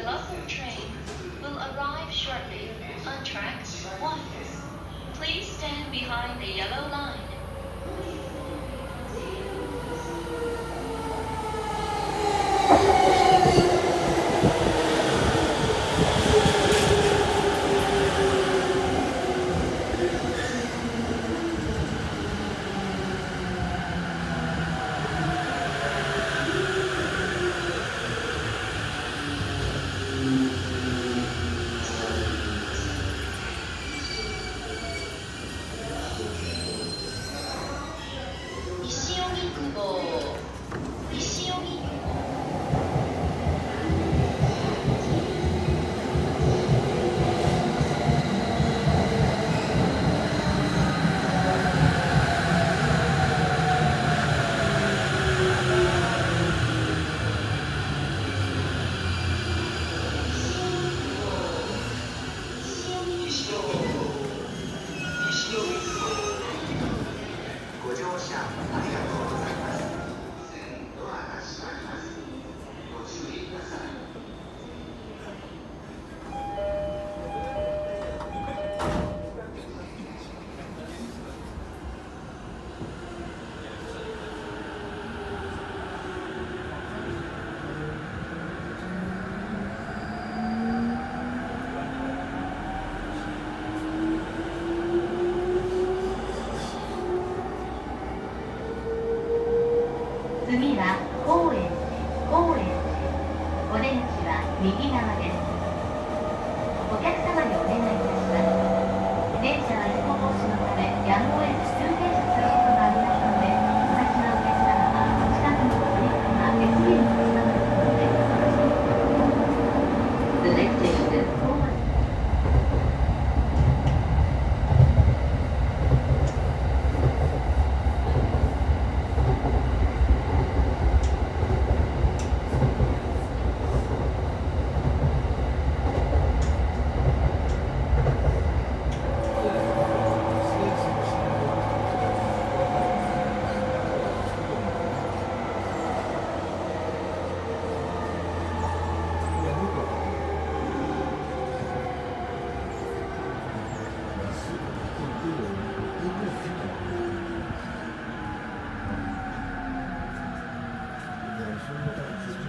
local train will arrive shortly on track 1. Please stand behind the yellow line. 次は高円寺。お出口は右側です。お客様にお願いいたします。電車は事故防止のためやむを得ず急停車することがありますので、お先のお客様は近くの取り組みが別ビルの下のところでお楽しみください。The next station is Kouen. Thank you.